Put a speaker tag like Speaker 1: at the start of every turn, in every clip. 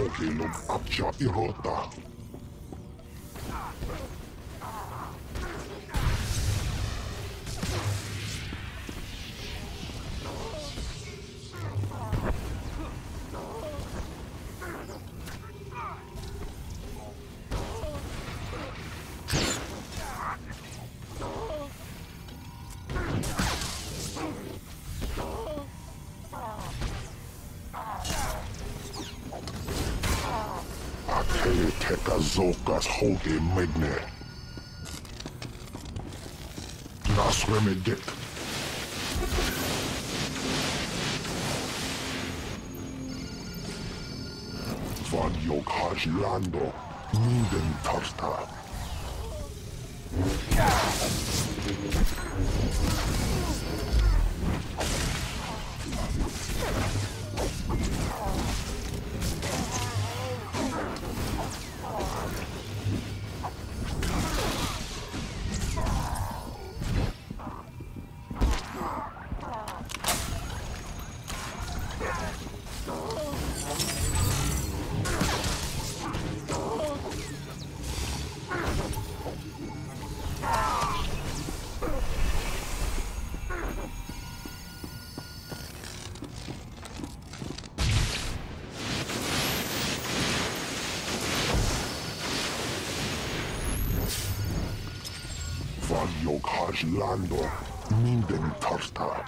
Speaker 1: kokeilun apsia irrottaa. Teka zokas hoge megne. Nasremedit. Vad jag har lando, minden tarta. Vad jag har lando, minden tarta.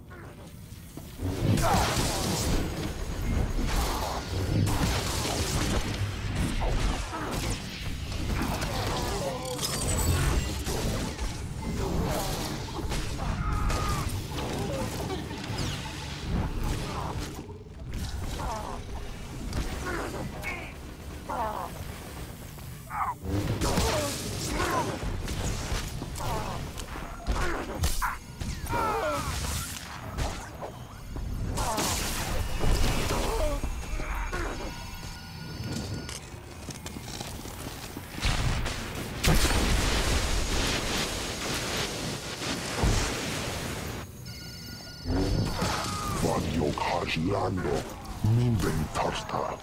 Speaker 1: Vad jag har lando, minden tarta.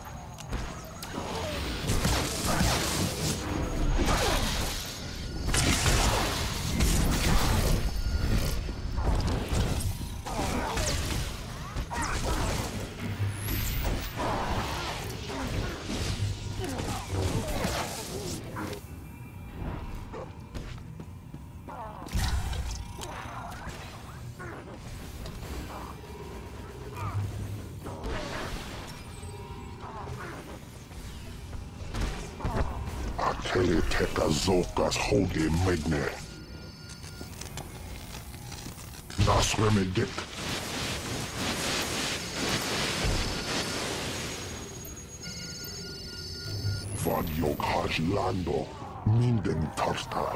Speaker 1: Teka zokas hoge megne. Nasremedit. Vad jag har lando, minden tarta.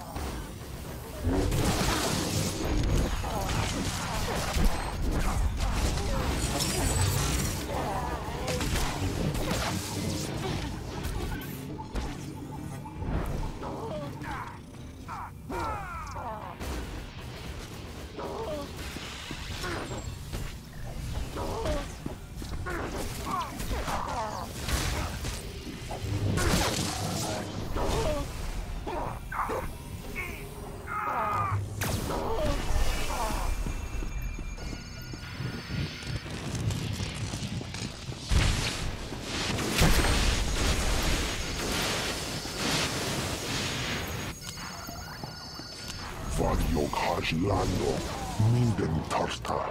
Speaker 1: Vad jag har lando, minden tarta.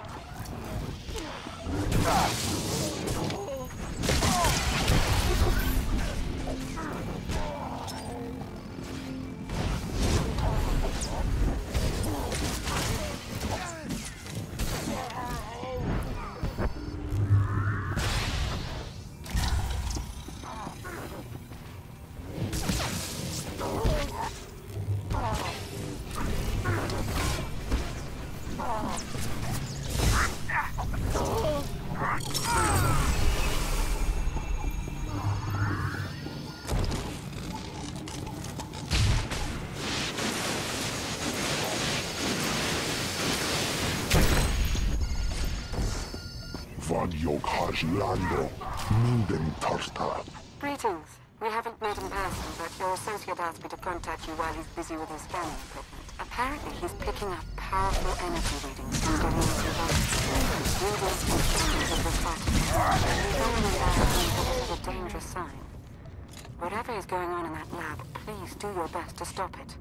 Speaker 1: Vad jag har lando, Minden tartar.
Speaker 2: Greetings. We haven't met in person, but your associate asked me to contact you while he's busy with his scanning equipment. Apparently, he's picking up powerful energy readings from Doreen's device. Readings consistent with this artifact. Examining that this is a dangerous sign. Whatever is going on in that lab, please do your best to stop it.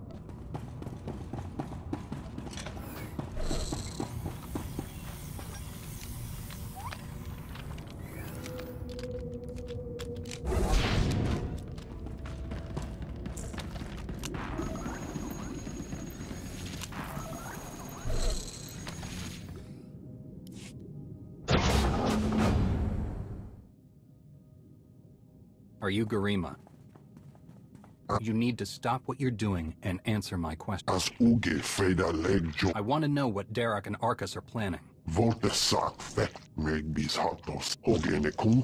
Speaker 3: Are you Garima? You need to stop what you're doing and answer my question.
Speaker 1: As uge freda legjo.
Speaker 3: I want to know what Derek and Arcus are planning.
Speaker 1: Volte sak fett meg bis hatos. Ogene kunk.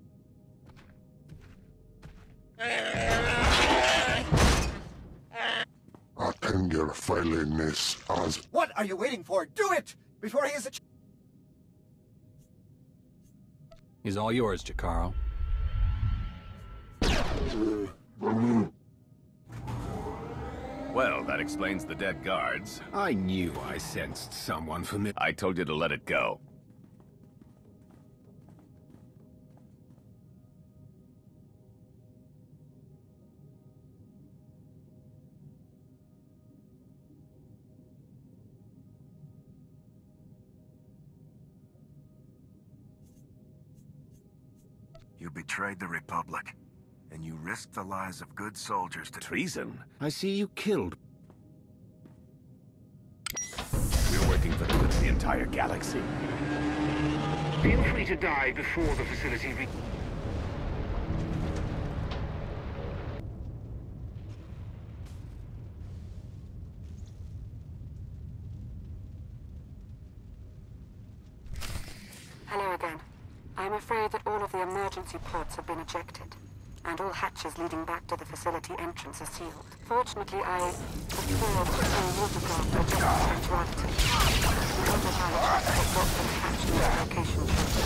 Speaker 1: Atenger feilenes as.
Speaker 4: What are you waiting for? Do it! Before he is a...
Speaker 3: He's all yours, Jakaro.
Speaker 5: Well, that explains the dead guards.
Speaker 6: I knew I sensed someone familiar.
Speaker 5: I told you to let it go.
Speaker 7: You betrayed the Republic, and you risked the lives of good soldiers to...
Speaker 5: Treason?
Speaker 6: I see you killed.
Speaker 5: We're working for the good of the entire galaxy.
Speaker 8: Feel free to die before the facility
Speaker 2: Hello again. I'm afraid that all of the emergency pods have been ejected, and all hatches leading back to the facility entrance are sealed. Fortunately, I procured a watercraft for just eventuality. The autopilot has got the hatch to its location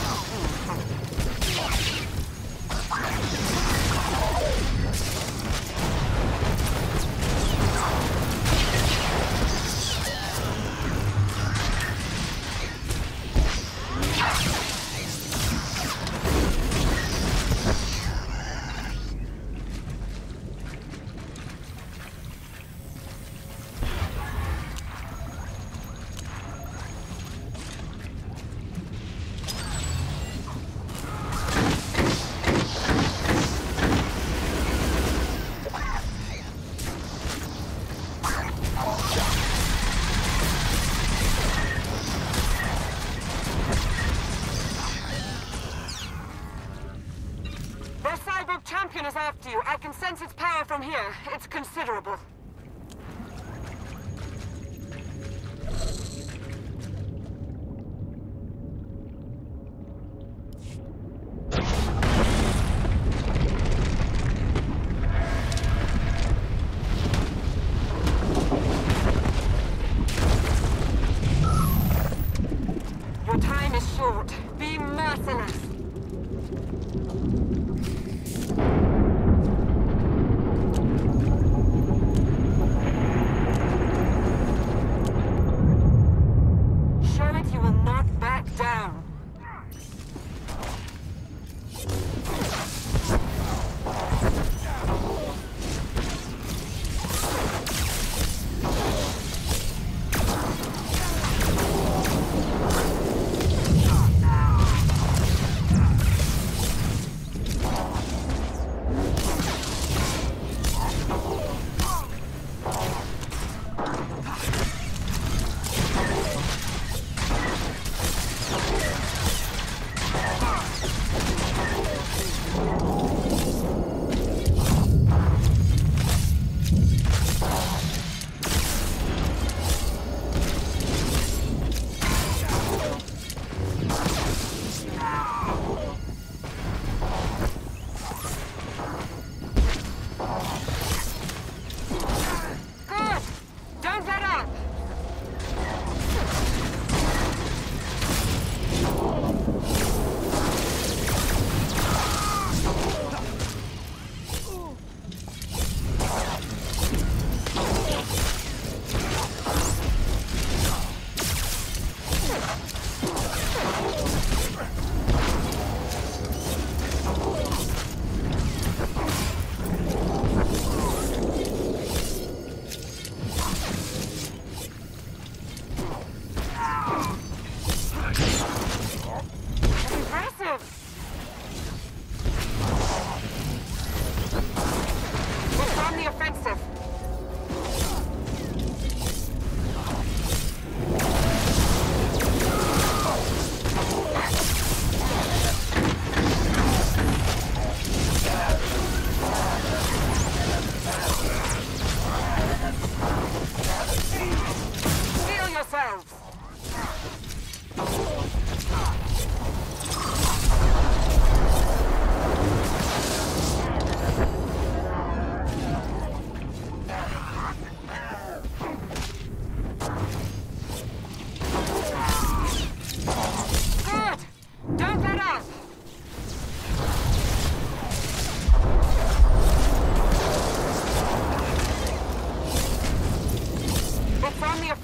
Speaker 2: champion is after you. I can sense its power from here. It's considerable. Your time is short. Be merciless.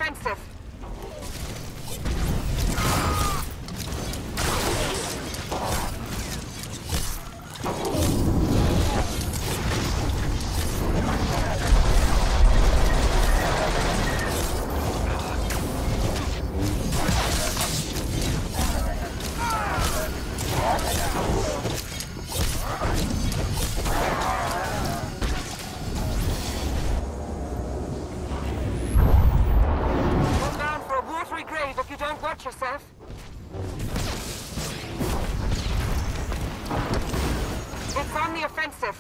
Speaker 2: offensive. Yourself. It's on the offensive.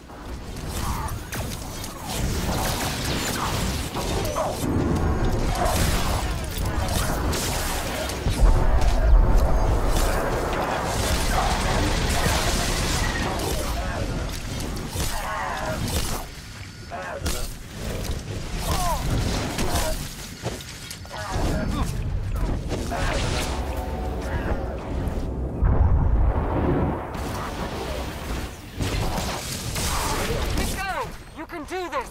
Speaker 2: Do this!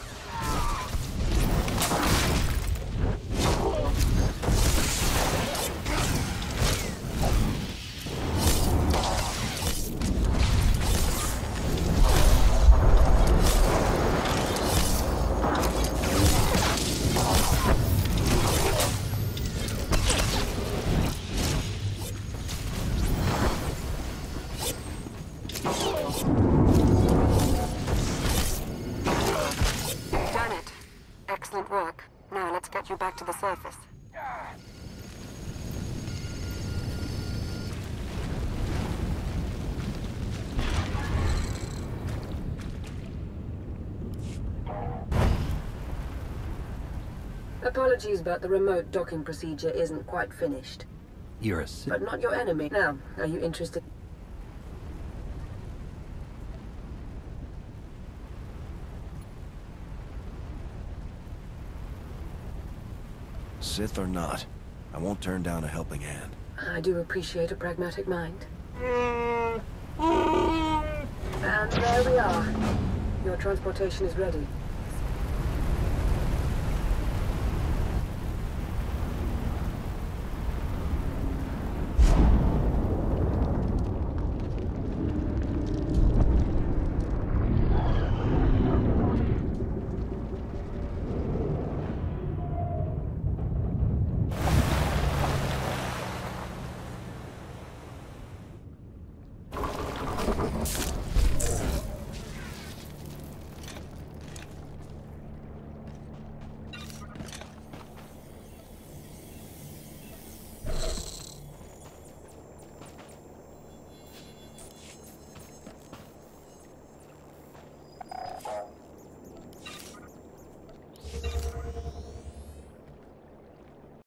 Speaker 2: Excellent work. Now let's get you back to the surface.
Speaker 9: Apologies, but the remote docking procedure isn't quite finished.
Speaker 3: You're a
Speaker 9: But not your enemy. Now, are you interested?
Speaker 7: Sith or not, I won't turn down a helping hand.
Speaker 9: I do appreciate a pragmatic mind. And there we are. Your transportation is ready.